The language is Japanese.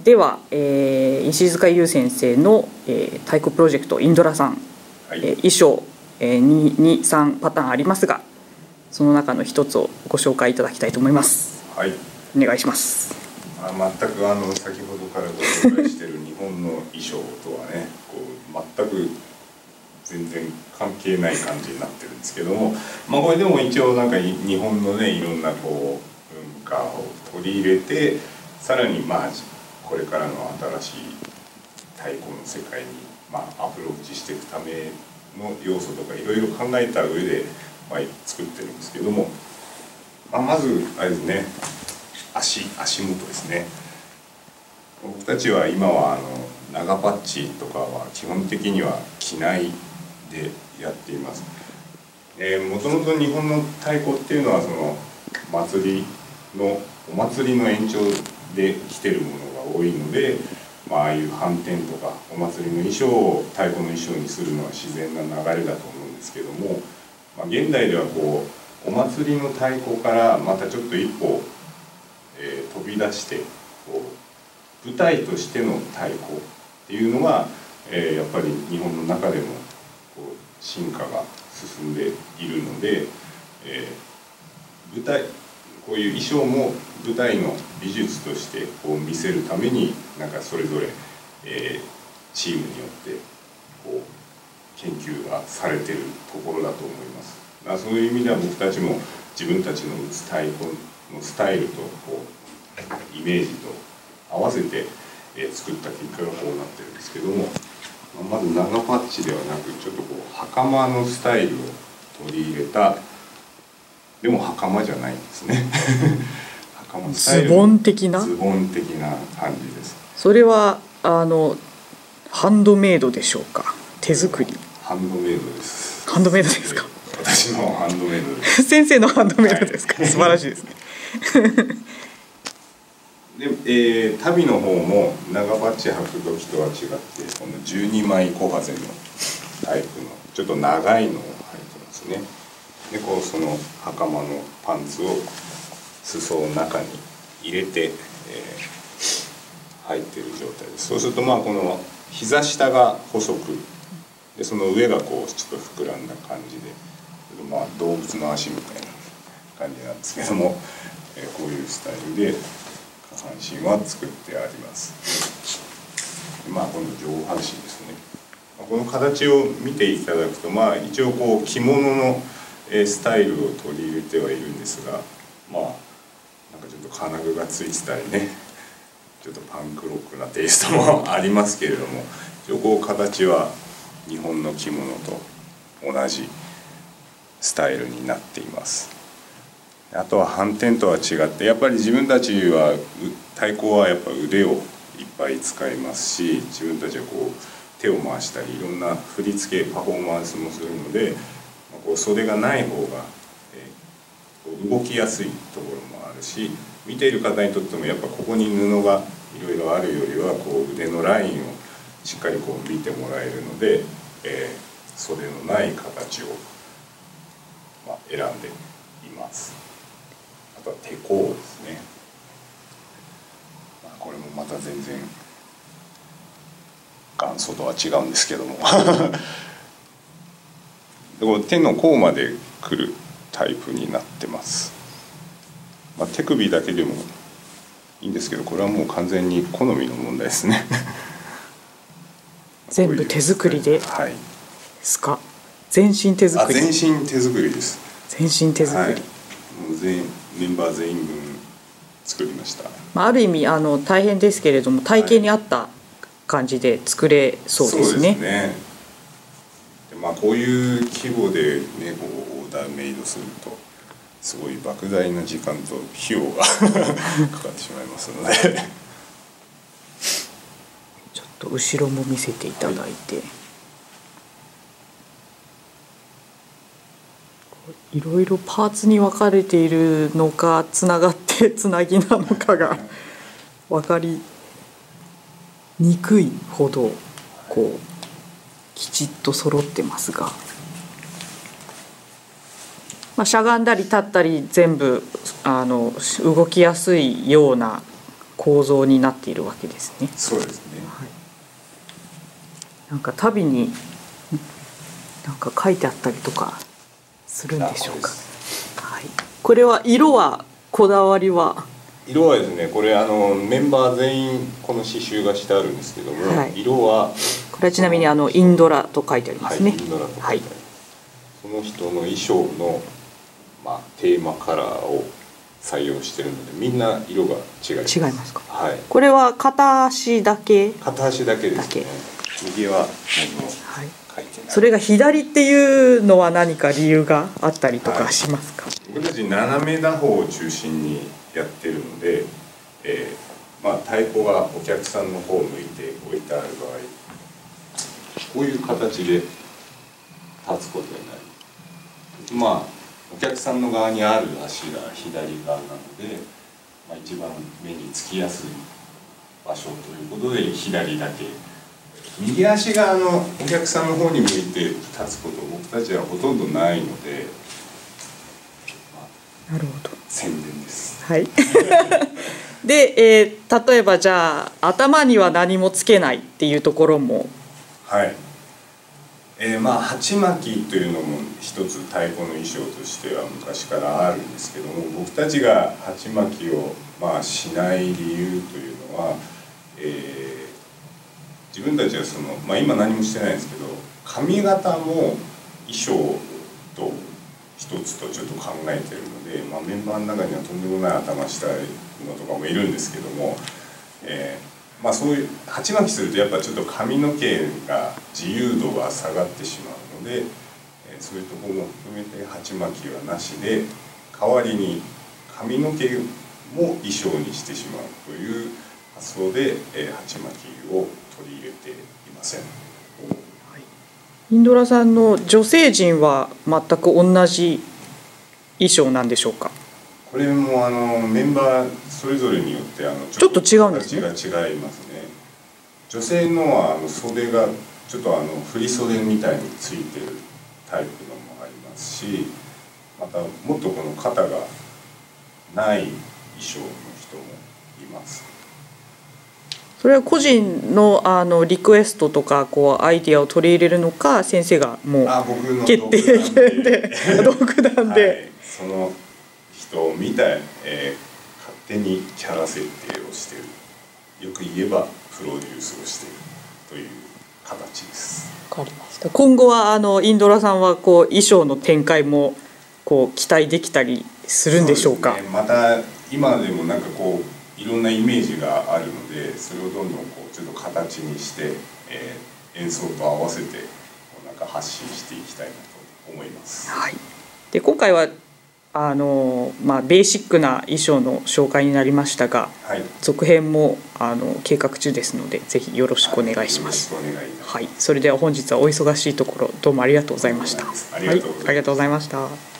では、石塚優先生の、太鼓プロジェクトインドラさん、 はい、 衣装、2、3パターンありますが、その中の一つをご紹介いただきたいと思います。 はい、 お願いします。 全く先ほどからご紹介している日本の衣装とはね、全く全然関係ない感じになってるんですけども、これでも一応なんか日本のね、いろんな文化を取り入れて、さらにこれからの新しい太鼓の世界にアプローチしていくための要素とかいろいろ考えた上で作ってるんですけども、まずあれですね、足元ですね。僕たちは今は長パッチとかは基本的には着ないでやっています。もともと日本の太鼓っていうのはそのお祭りの延長で着てるものが多いので、ああいう反転とかお祭りの衣装を太鼓の衣装にするのは自然な流れだと思うんですけども、現代ではお祭りの太鼓からまたちょっと一歩、飛び出して舞台としての太鼓っていうのが、やっぱり日本の中でも進化が進んでいるので、こういう衣装も舞台の美術として見せるためにそれぞれ、チームによって研究がされているところだと思います。そういう意味では僕たちも自分たちの打つ太鼓のスタイルとイメージと合わせて作った結果がこうなってるんですけども、まず長パッチではなくちょっと袴のスタイルを取り入れた、でも袴じゃないんですね袴スタイルズボン的な感じです。 それはハンドメイドでしょうか、手作り？ ハンドメイドです。 ハンドメイドですか？ 私のハンドメイドです先生のハンドメイドですか？はい、素晴らしいですねで、足袋の方も長パッチ履く時とは違ってこの12枚小ハゼのタイプのちょっと長いのを履いてますね。でその袴のパンツを裾の中に入れて、入っている状態です。そうするとこの膝下が細くでその上がちょっと膨らんだ感じで、動物の足みたいな感じなんですけども、こういうスタイルで下半身は作ってあります。この上半身ですね。この形を見ていただくと一応着物のスタイルを取り入れてはいるんですが、ちょっと金具がついてたりね、ちょっとパンクロックなテイストもありますけれども、一応形は日本の着物と同じスタイルになっています。あとは反転とは違ってやっぱり自分たちは太鼓はやっぱ腕をいっぱい使いますし、自分たちは手を回したりいろんな振り付けパフォーマンスもするので、袖がない方が動きやすいところもあるし、見ている方にとってもやっぱここに布がいろいろあるよりは腕のラインをしっかり見てもらえるので、袖のない形を選んでいます。あとは手甲ですね。これもまた全然元祖とは違うんですけども手の甲までくるタイプになってます。手首だけでもいいんですけど、これはもう完全に好みの問題ですね全部手作りでですか？全身手作り？ 全身手作りです。 全身手作り、 もうメンバー全員分作りました。 ある意味大変ですけれども体型に合った感じで作れそうですね。 そうですね。こういう規模でねオーダーメイドするとすごい莫大な時間と費用がかかってしまいますのでちょっと後ろも見せていただいて、いろいろパーツに分かれているのかつながってつなぎなのかが分かりにくいほどきちっと揃ってますが、しゃがんだり立ったり全部動きやすいような構造になっているわけですね。 そうですね。 はい、なんか足袋になんか書いてあったりとかするんでしょうか。はい、これは色はこだわりは？ 色はですね、これメンバー全員この刺繍がしてあるんですけども、 はい、 色はこれはちなみにインドラと書いてありますね。 はい、インドラと書いてあります。その人の衣装の、テーマカラーを採用してるので、みんな色が違います。 違いますか。 はい。 これは片足だけ？ 片足だけですね。右は何も書いてない。 それが左っていうのは何か理由があったりとかしますか？ 僕たち斜め打法を中心にやってるので、太鼓がお客さんの方を向いて置いてある場合、こういう形で立つことになり、お客さんの側にある足が左側なので、一番目につきやすい場所ということで左だけ。右足がお客さんの方に向いて立つこと僕たちはほとんどないので、 なるほど。 宣伝です。 はい。で、例えばじゃあ頭には何もつけないっていうところも。 はい。鉢巻きというのも一つ太鼓の衣装としては昔からあるんですけども、僕たちが鉢巻きをしない理由というのは、自分たちは今何もしてないんですけど、髪型も衣装と一つとちょっと考えてるので、メンバーの中にはとんでもない頭したのとかもいるんですけども、そういう鉢巻きするとやっぱちょっと髪の毛が自由度が下がってしまうので、そういうところも含めて鉢巻きはなしで、代わりに髪の毛も衣装にしてしまうという発想で鉢巻きを取り入れていません。 インドラさんの女性陣は全く同じ衣装なんでしょうか。 これもメンバーそれぞれによってちょっと違うんですね。 形が違いますね。女性のは袖がちょっと振り袖みたいについてるタイプのもありますし、またもっとこの肩がない衣装の人もいます。 それは個人のリクエストとかアイディアを取り入れるのか、先生がもう決定権で独断で、 はい、その人を見た勝手にキャラ設定をしている、よく言えばプロデュースをしているという形です。 わかりました。今後はインドラさんは衣装の展開も期待できたりするんでしょうか。 そうですね、また今でもいろんなイメージがあるので、それをどんどんちょっと形にして、演奏と合わせて発信していきたいなと思います。 はい、で今回はベーシックな衣装の紹介になりましたが、はい、続編も計画中ですので、ぜひよろしくお願いします。はい、それでは本日はお忙しいところどうもありがとうございました。 ありがとうございました。